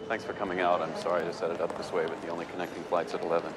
Thanks for coming out. I'm sorry to set it up this way, but the only connecting flight's at 11.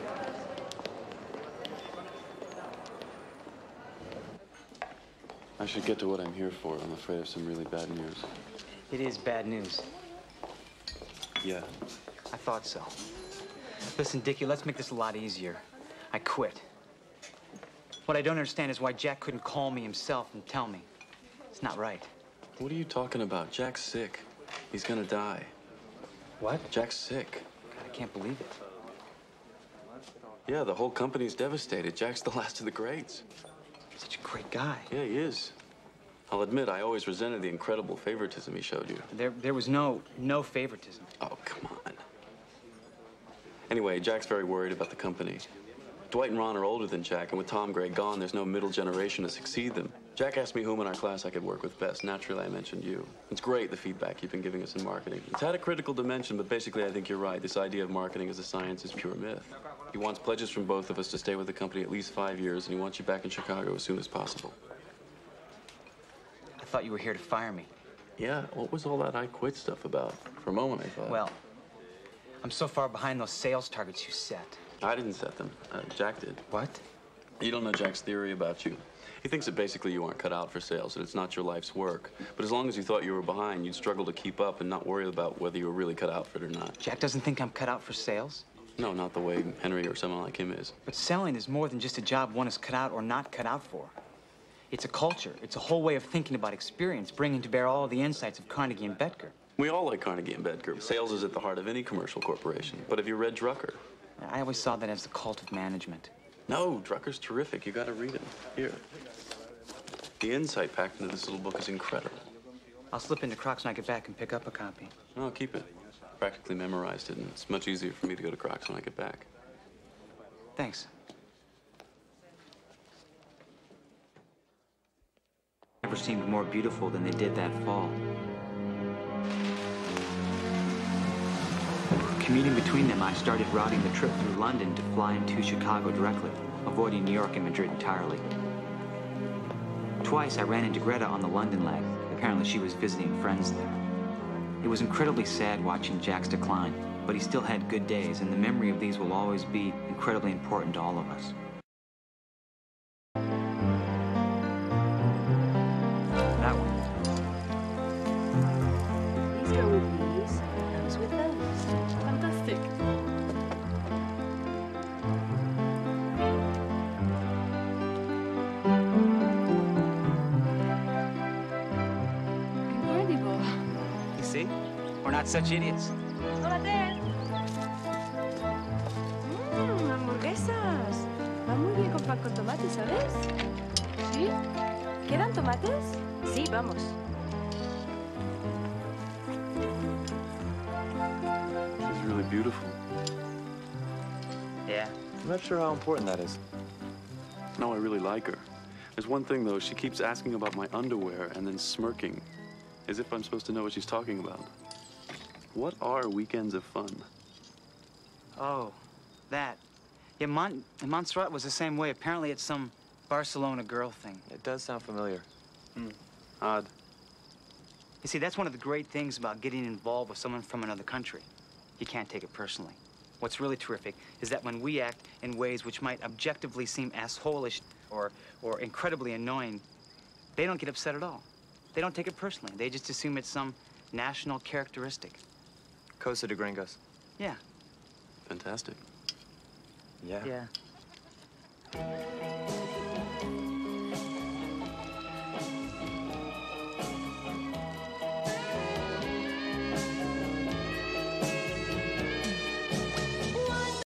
I should get to what I'm here for. I'm afraid of some really bad news. It is bad news. Yeah. I thought so. Listen, Dickie, let's make this a lot easier. I quit. What I don't understand is why Jack couldn't call me himself and tell me. It's not right. What are you talking about? Jack's sick. He's gonna die. What? Jack's sick. God, I can't believe it. Yeah, the whole company's devastated. Jack's the last of the greats. Such a great guy. Yeah, he is. I'll admit, I always resented the incredible favoritism he showed you. There was no favoritism. Oh, come on. Anyway, Jack's very worried about the company. Dwight and Ron are older than Jack, and with Tom Gray gone, there's no middle generation to succeed them. Jack asked me whom in our class I could work with best. Naturally, I mentioned you. It's great, the feedback you've been giving us in marketing. It's had a critical dimension, but basically, I think you're right. This idea of marketing as a science is pure myth. He wants pledges from both of us to stay with the company at least 5 years, and he wants you back in Chicago as soon as possible. I thought you were here to fire me. Yeah, what was all that I quit stuff about? For a moment, I thought. Well, I'm so far behind those sales targets you set. I didn't set them. Jack did. What? You don't know Jack's theory about you. He thinks that basically you aren't cut out for sales, that it's not your life's work. But as long as you thought you were behind, you'd struggle to keep up and not worry about whether you were really cut out for it or not. Jack doesn't think I'm cut out for sales? No, not the way Henry or someone like him is. But selling is more than just a job one is cut out or not cut out for. It's a culture. It's a whole way of thinking about experience, bringing to bear all of the insights of Carnegie and Bedker. We all like Carnegie and Bedker. Sales is at the heart of any commercial corporation. But have you read Drucker? I always saw that as the cult of management. No, Drucker's terrific. You gotta read him. Here. The insight packed into this little book is incredible. I'll slip into Crocs when I get back and pick up a copy. No, keep it. Practically memorized it, and it's much easier for me to go to Crocs when I get back. Thanks. Never seemed more beautiful than they did that fall. Commuting between them, I started routing the trip through London to fly into Chicago directly, avoiding New York and Madrid entirely. Twice, I ran into Greta on the London leg. Apparently, she was visiting friends there. It was incredibly sad watching Jack's decline, but he still had good days, and the memory of these will always be incredibly important to all of us. That one. These go with these, and those with those. Fantastic. Incredible. You see? We're not such idiots. Hola, Ted. Hamburguesas. Van muy bien con pan con tomate, ¿sabes? ¿Sí? ¿Quedan tomates? Sí, vamos. She's really beautiful. Yeah. I'm not sure how important that is. No, I really like her. There's one thing, though. She keeps asking about my underwear and then smirking, as if I'm supposed to know what she's talking about. What are weekends of fun? Oh, that. Yeah, Montserrat was the same way. Apparently it's some Barcelona girl thing. It does sound familiar. Odd. You see, that's one of the great things about getting involved with someone from another country. You can't take it personally. What's really terrific is that when we act in ways which might objectively seem assholish or incredibly annoying, they don't get upset at all. They don't take it personally. They just assume it's some national characteristic. Cosa de Gringos. Yeah. Fantastic. Yeah. Yeah.